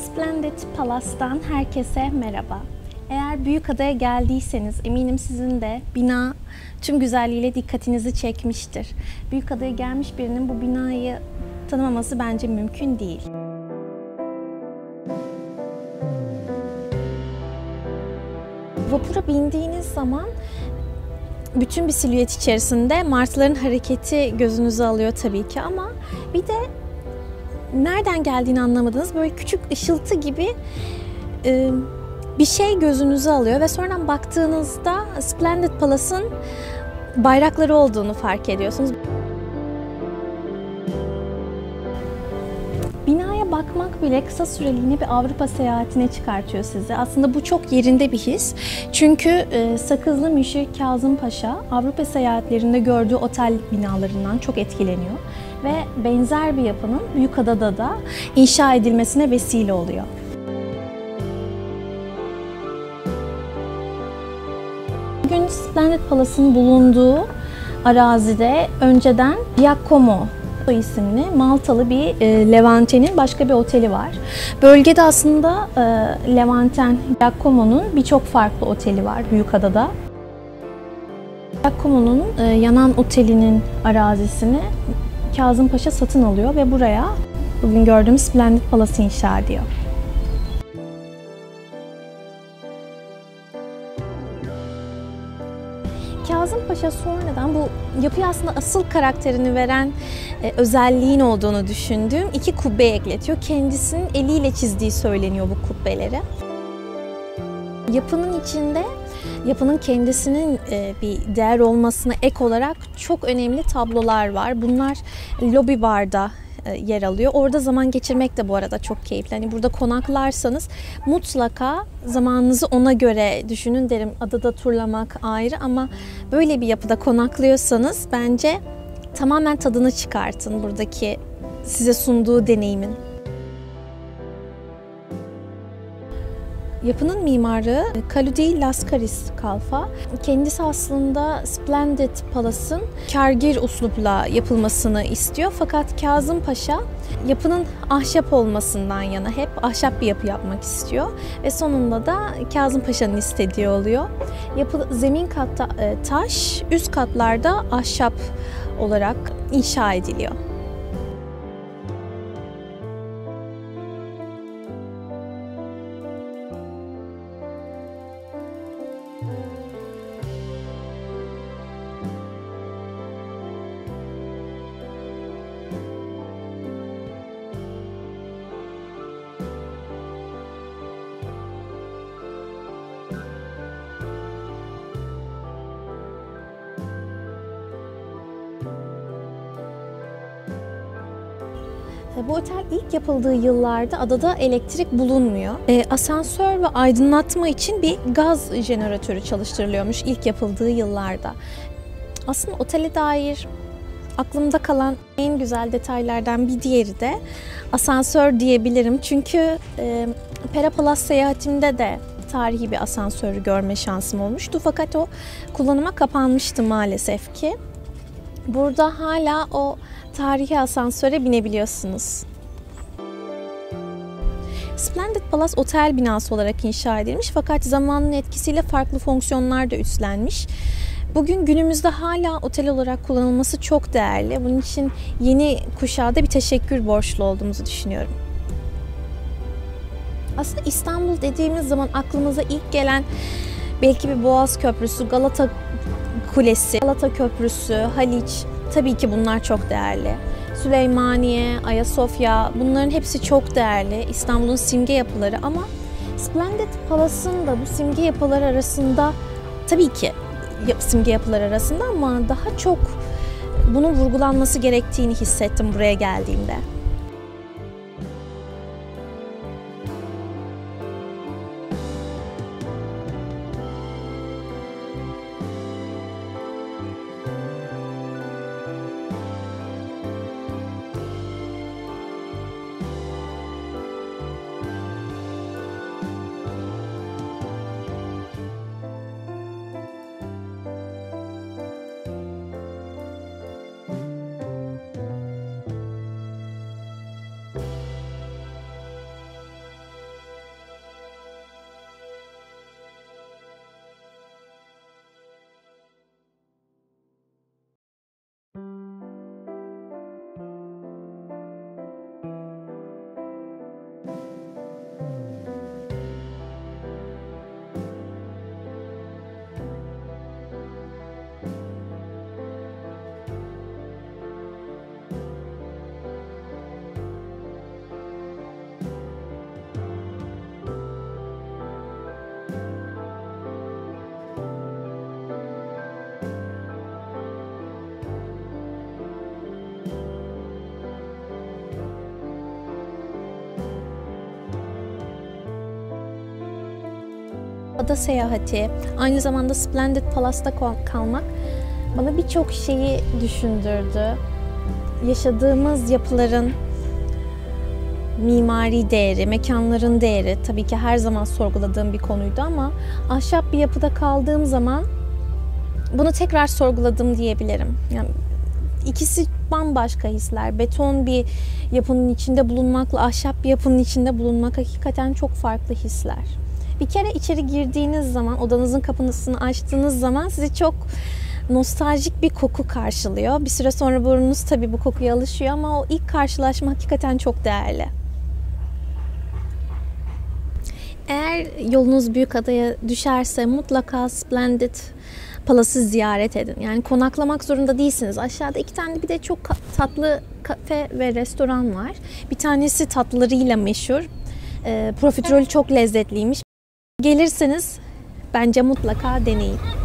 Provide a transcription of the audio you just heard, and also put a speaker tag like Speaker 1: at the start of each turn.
Speaker 1: Splendid Palace'tan herkese merhaba. Eğer Büyükada'ya geldiyseniz eminim sizin de bina tüm güzelliğiyle dikkatinizi çekmiştir. Büyükada'ya gelmiş birinin bu binayı tanımaması bence mümkün değil. Vapura bindiğiniz zaman bütün bir silüet içerisinde martıların hareketi gözünüzü alıyor tabii ki, ama bir de nereden geldiğini anlamadığınız böyle küçük ışıltı gibi bir şey gözünüzü alıyor ve sonradan baktığınızda Splendid Palace'ın bayrakları olduğunu fark ediyorsunuz. Binaya bakmak bile kısa süreliğine bir Avrupa seyahatine çıkartıyor sizi. Aslında bu çok yerinde bir his. Çünkü Sakızlı Müşir Kazım Paşa Avrupa seyahatlerinde gördüğü otel binalarından çok etkileniyor ve benzer bir yapının Büyükada'da da inşa edilmesine vesile oluyor. Bugün Splendid Palace'ın bulunduğu arazide önceden Giacomo isimli Maltalı bir Levante'nin başka bir oteli var. Bölgede aslında Levanten, Giacomo'nun birçok farklı oteli var Büyükada'da. Giacomo'nun yanan otelinin arazisini Kazım Paşa satın alıyor ve buraya bugün gördüğümüz Splendid Palace inşa ediyor. Kazım Paşa sonradan bu yapıya aslında asıl karakterini veren özelliğin olduğunu düşündüğüm iki kubbe ekletiyor. Kendisinin eliyle çizdiği söyleniyor bu kubbeleri. Yapının içinde yapının kendisinin bir değer olmasına ek olarak çok önemli tablolar var. Bunlar lobi barda yer alıyor. Orada zaman geçirmek de bu arada çok keyifli. Hani burada konaklarsanız mutlaka zamanınızı ona göre düşünün derim. Adada turlamak ayrı, ama böyle bir yapıda konaklıyorsanız bence tamamen tadını çıkartın buradaki size sunduğu deneyimin. Yapının mimarı Kaludi Laskaris Kalfa. Kendisi aslında Splendid Palace'ın kârgir uslupla yapılmasını istiyor. Fakat Kazım Paşa yapının ahşap olmasından yana, hep ahşap bir yapı yapmak istiyor. Ve sonunda da Kazım Paşa'nın istediği oluyor. Yapı zemin katta taş, üst katlarda ahşap olarak inşa ediliyor. Bu otel ilk yapıldığı yıllarda adada elektrik bulunmuyor. Asansör ve aydınlatma için bir gaz jeneratörü çalıştırılıyormuş ilk yapıldığı yıllarda. Aslında otele dair aklımda kalan en güzel detaylardan bir diğeri de asansör diyebilirim. Çünkü Pera Palace seyahatimde de tarihi bir asansörü görme şansım olmuştu. Fakat o kullanıma kapanmıştı maalesef ki. Burada hala o tarihi asansöre binebiliyorsunuz. Splendid Palace otel binası olarak inşa edilmiş, fakat zamanın etkisiyle farklı fonksiyonlar da üstlenmiş. Bugün günümüzde hala otel olarak kullanılması çok değerli. Bunun için yeni kuşağa da bir teşekkür borçlu olduğumuzu düşünüyorum. Aslında İstanbul dediğimiz zaman aklımıza ilk gelen belki bir Boğaz Köprüsü, Galata Kulesi, Galata Köprüsü, Haliç. Tabii ki bunlar çok değerli. Süleymaniye, Ayasofya, bunların hepsi çok değerli. İstanbul'un simge yapıları, ama Splendid Palace'ın da bu simge yapılar arasında, tabii ki simge yapılar arasında, ama daha çok bunun vurgulanması gerektiğini hissettim buraya geldiğimde. ada seyahati, aynı zamanda Splendid Palace'da kalmak bana birçok şeyi düşündürdü. Yaşadığımız yapıların mimari değeri, mekanların değeri tabii ki her zaman sorguladığım bir konuydu ama ahşap bir yapıda kaldığım zaman bunu tekrar sorguladım diyebilirim. Yani ikisi bambaşka hisler. Beton bir yapının içinde bulunmakla ahşap bir yapının içinde bulunmak hakikaten çok farklı hisler. Bir kere içeri girdiğiniz zaman, odanızın kapısını açtığınız zaman sizi çok nostaljik bir koku karşılıyor. Bir süre sonra burnunuz tabii bu kokuya alışıyor ama o ilk karşılaşma hakikaten çok değerli. Eğer yolunuz Büyükada'ya düşerse mutlaka Splendid Palace'ı ziyaret edin. Yani konaklamak zorunda değilsiniz. Aşağıda 2 tane bir de çok tatlı kafe ve restoran var. Bir tanesi tatlılarıyla meşhur. Profiterolü çok lezzetliymiş. Gelirseniz bence mutlaka deneyin.